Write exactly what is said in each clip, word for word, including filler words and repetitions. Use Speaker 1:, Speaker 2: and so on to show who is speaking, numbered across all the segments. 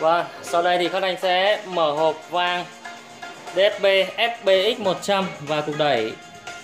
Speaker 1: Vâng, sau đây thì các anh sẽ mở hộp vang đê ét pê ép bê ích một trăm và cục đẩy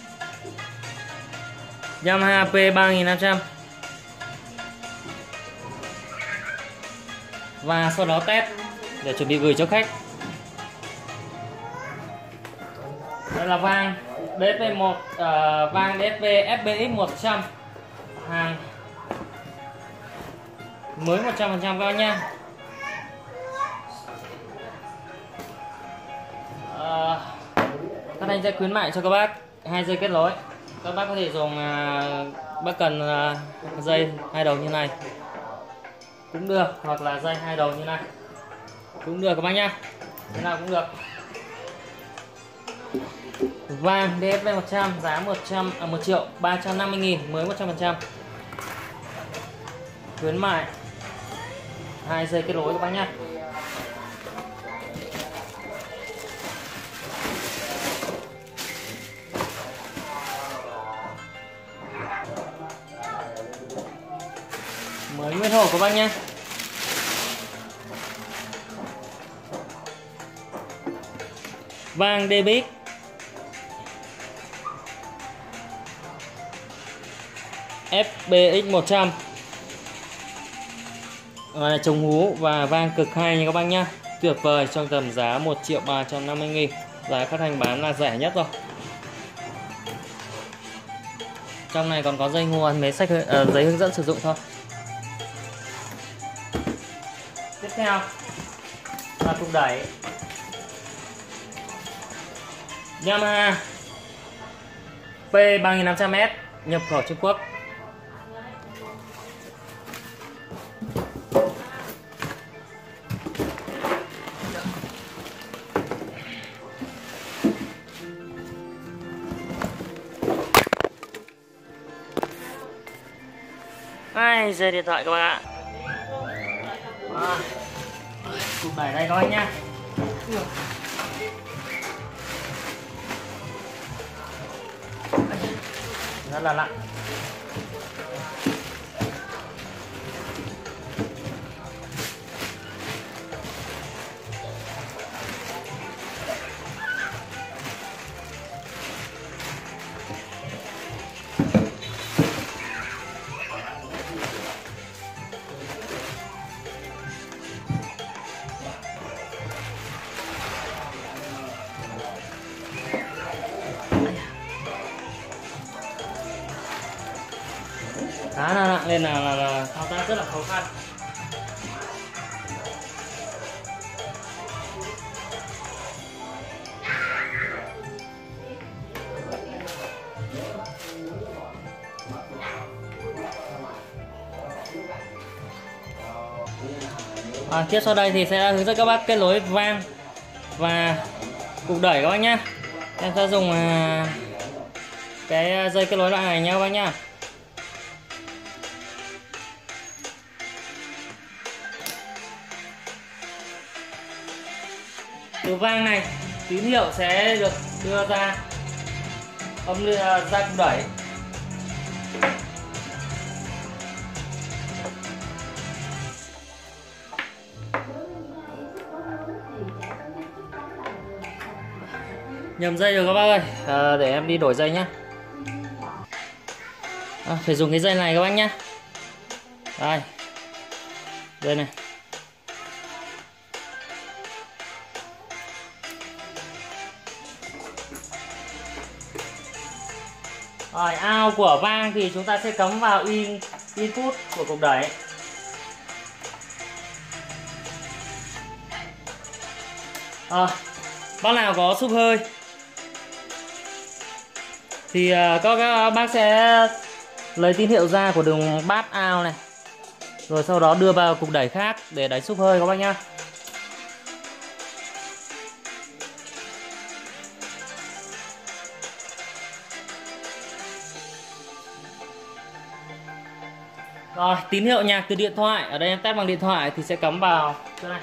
Speaker 1: Yamaha P ba nghìn năm trăm và sau đó test để chuẩn bị gửi cho khách. Đây là vang đê ét pê một, uh, vang đê ét pê ép bê ích một trăm, hàng mới một trăm phần trăm các anh nha. Uh, các anh sẽ khuyến mại cho các bác hai dây kết nối. Các bác có thể dùng, uh, bác cần uh, dây hai đầu như này cũng được, hoặc là dây hai đầu như này cũng được các bác nhá, thế nào cũng được. Vang đê ét pê một trăm giá một trăm à, một triệu ba trăm năm mươi nghìn, mới một trăm phần trăm, khuyến mại hai dây kết nối các bác nhá. Mới nguyên hộp các bác nhé. Vang đê bê ích ép bê ích một trăm là chống hú và vang cực hay nha các bác nhé. Tuyệt vời, trong tầm giá một triệu ba trăm năm mươi nghìn. Giá khách hàng bán là rẻ nhất rồi. Trong này còn có dây nguồn, mấy sách uh, giấy hướng dẫn sử dụng thôi. Tiếp theo là cục đẩy Yamaha P ba nghìn năm trăm S nhập khẩu Trung Quốc. Ai, dây điện thoại các bạn ạ. À, cục đẩy đây các anh nhá. Rất là nặng. Khá là nặng nên là, là, là thao tác rất là khó khăn. À, tiếp sau đây thì sẽ hướng dẫn các bác kết nối vang và cục đẩy các bác nhé. Em sẽ dùng à, cái dây kết nối loại này nha các bác nhá. Từ vang này tín hiệu sẽ được đưa ra âm ra cục đẩy. Nhầm dây rồi các bác ơi, à, để em đi đổi dây nhé. À, phải dùng cái dây này các bác nhé. Đây, dây này. Rồi, out của vang thì chúng ta sẽ cắm vào in input của cục đẩy. À, bác nào có súp hơi thì uh, các, các bác sẽ lấy tín hiệu ra của đường bát out này, rồi sau đó đưa vào cục đẩy khác để đánh súp hơi các bác nhá. Rồi, tín hiệu nhạc từ điện thoại, ở đây em test bằng điện thoại thì sẽ cắm vào chỗ này.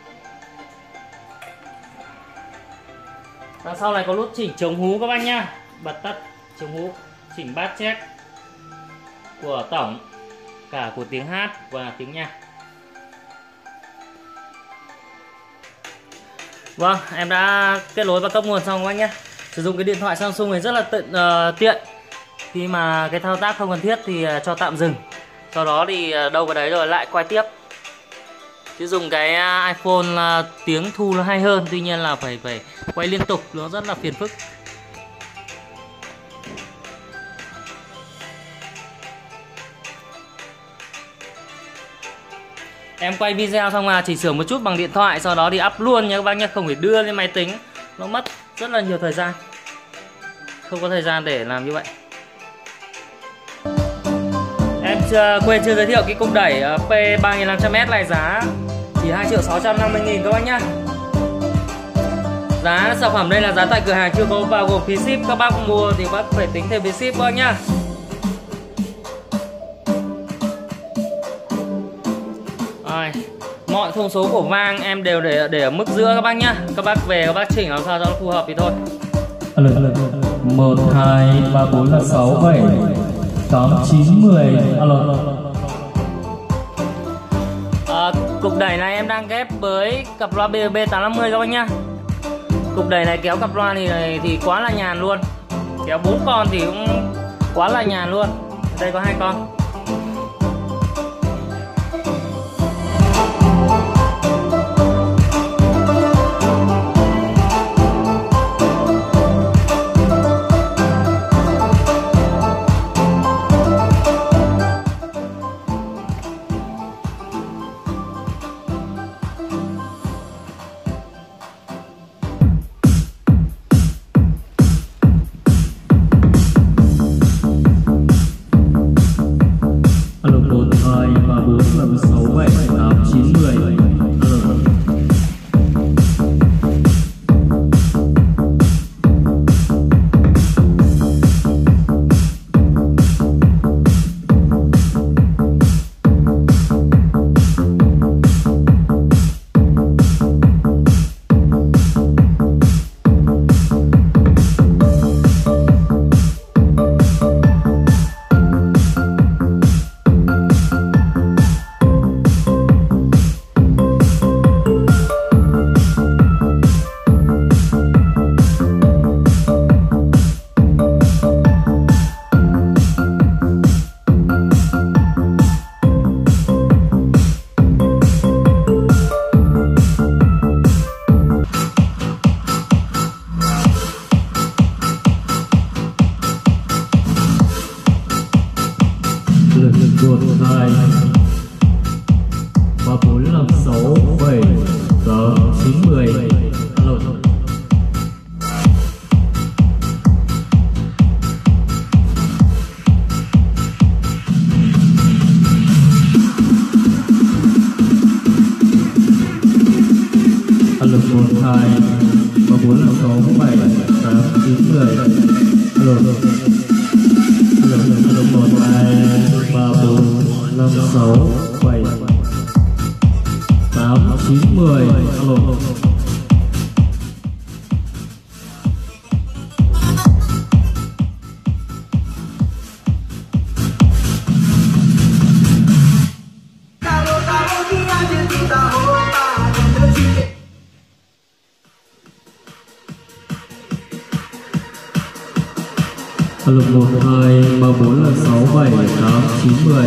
Speaker 1: Và sau này có nút chỉnh chống hú các bác nhá. Bật tắt chống hú, chỉnh bass check của tổng, cả của tiếng hát và tiếng nhạc. Vâng, em đã kết nối vào cấp nguồn xong các bác nhé. Sử dụng cái điện thoại Samsung này rất là tiện, uh, tiện. Khi mà cái thao tác không cần thiết thì uh, cho tạm dừng. Sau đó thì uh, đâu vào đấy rồi lại quay tiếp. Chứ dùng cái uh, iPhone uh, tiếng thu nó hay hơn, tuy nhiên là phải phải quay liên tục, nó rất là phiền phức. Em quay video xong là chỉnh sửa một chút bằng điện thoại, sau đó thì up luôn nha các bác nhé, không phải đưa lên máy tính, nó mất rất là nhiều thời gian, không có thời gian để làm như vậy. Em chưa, quên chưa giới thiệu cái cục đẩy P ba nghìn năm trăm S này giá chỉ hai triệu sáu trăm năm mươi nghìn các bác nhá. Giá sản phẩm đây là giá tại cửa hàng, chưa có bao gồm phí ship, các bác mua thì bác phải tính thêm phí ship các bác nhá. Rồi, mọi thông số của vang em đều để để ở mức giữa các bác nhá. Các bác về các bác chỉnh làm sao cho nó phù hợp thì thôi.
Speaker 2: một hai ba bốn sáu bảy tám chín mười. Alo.
Speaker 1: À, cục đẩy này em đang ghép với cặp loa B B tám năm mươi các bác nhá. Cục đẩy này kéo cặp loa thì này thì quá là nhàn luôn. Kéo bốn con thì cũng quá là nhàn luôn. Đây có hai con.
Speaker 2: một hai ba bốn năm sáu bảy tám chín mười. Alo. Alo một hai ba bốn năm sáu bảy tám chín mười. Alo. Alo alo một hai ba bốn năm sáu bảy tám chín mười. Alo. Alo một hai ba bốn là sáu bảy tám chín mười.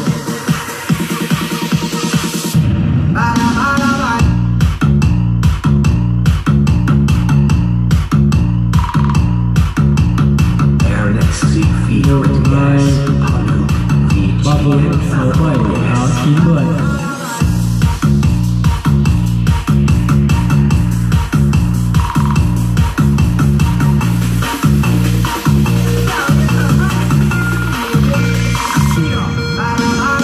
Speaker 2: một hai ba bốn sáu bảy tám chín mười.
Speaker 3: Bye.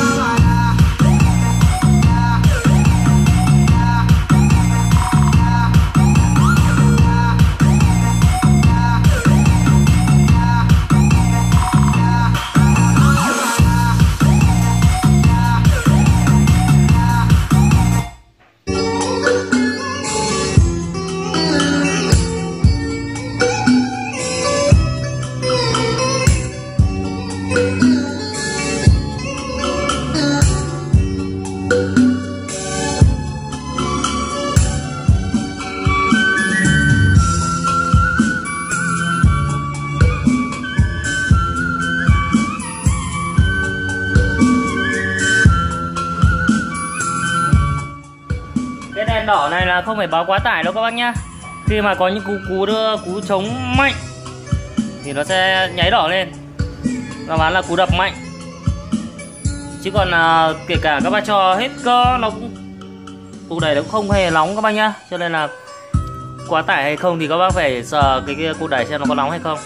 Speaker 1: đèn đỏ này là không phải báo quá tải đâu các bác nhá. Khi mà có những cú cú đưa cú chống mạnh thì nó sẽ nháy đỏ lên, nó bán là cú đập mạnh. Chứ còn uh, kể cả các bác cho hết cơ nó cũng cú đẩy nó cũng không hề nóng các bác nhá. Cho nên là quá tải hay không thì các bác phải sờ cái kia cú đẩy xem nó có nóng hay không.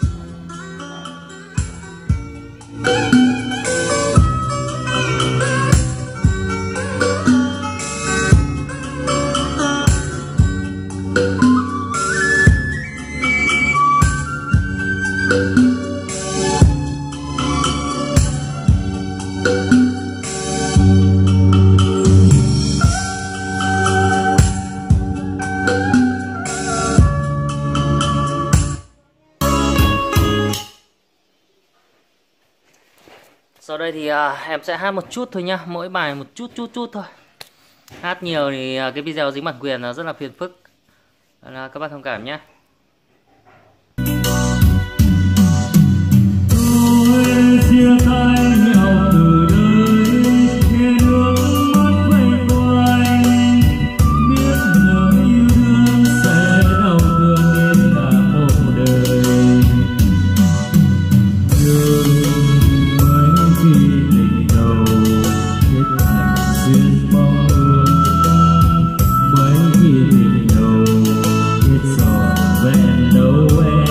Speaker 1: Sau đây thì à, em sẽ hát một chút thôi nhá, mỗi bài một chút chút chút thôi. Hát nhiều thì à, cái video dính bản quyền là rất là phiền phức, là các bác thông cảm nhé.
Speaker 2: Tôi chia tay nhau từ đây, nghe nước mắt quay quanh, biết lời yêu thương sẽ đau thương đến cả một đời. Nhưng mấy khi tình đầu kết thành duyên bóng hương, mấy khi tình đầu kết trọn vẹn đâu em.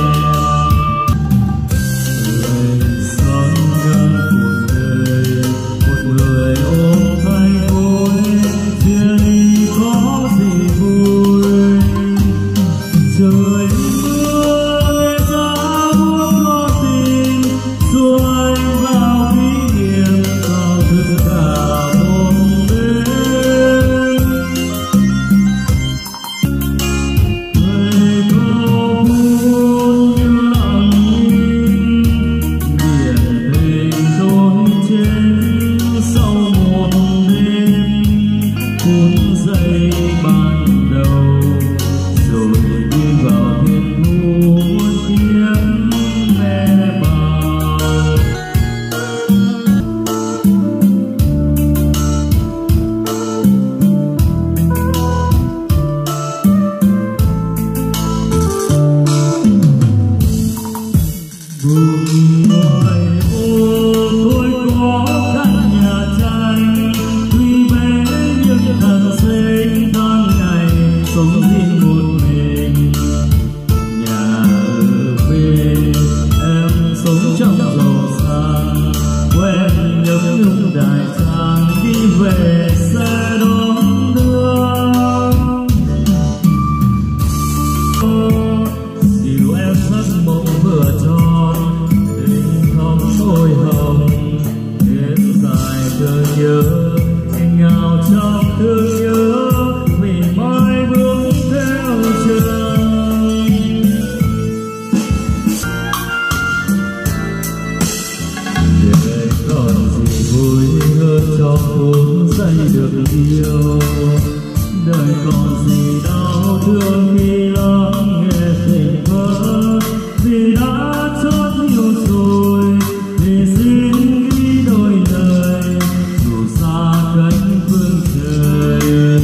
Speaker 2: Đời còn gì đau thương khi lắng nghe tình vỡ, vì đã chót yêu rồi thì xin ghi đôi lời dù xa cách phương trời.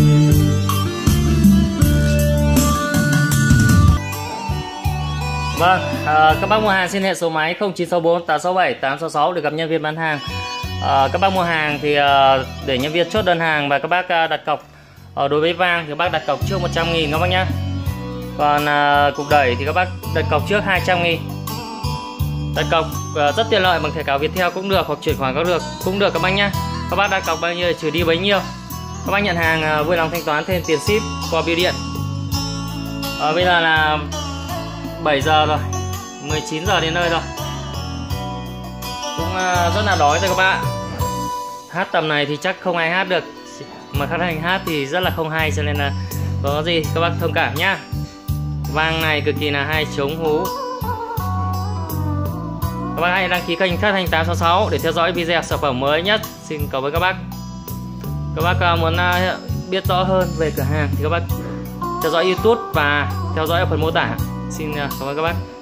Speaker 1: Vâng, à, các bác mua hàng xin hệ số máy không chín sáu bốn tám sáu bảy tám sáu sáu để gặp nhân viên bán hàng. À, các bác mua hàng thì à, để nhân viên chốt đơn hàng và các bác à, đặt cọc. Ở đối với vàng thì các bác đặt cọc trước một trăm nghìn các bác nhá. Còn à, cục đẩy thì các bác đặt cọc trước hai trăm nghìn. Đặt cọc à, rất tiện lợi bằng thẻ cào Viettel cũng được, hoặc chuyển khoản cũng được cũng được các bác nhá. Các bác đặt cọc bao nhiêu trừ đi bấy nhiêu. Các bác nhận hàng à, vui lòng thanh toán thêm tiền ship qua bưu điện. À, bây giờ là bảy giờ rồi, mười chín giờ đến nơi rồi, cũng à, rất là đói rồi các bạn. Hát tầm này thì chắc không ai hát được, mà khách hàng hát thì rất là không hay, cho nên là có gì các bác thông cảm nhá. Vang này cực kỳ là hay, chống hú. Các bác hãy đăng ký kênh Phát Thanh tám sáu sáu để theo dõi video sản phẩm mới nhất. Xin cảm ơn các bác. Các bác muốn biết rõ hơn về cửa hàng thì các bác theo dõi YouTube và theo dõi ở phần mô tả. Xin cảm ơn các bác.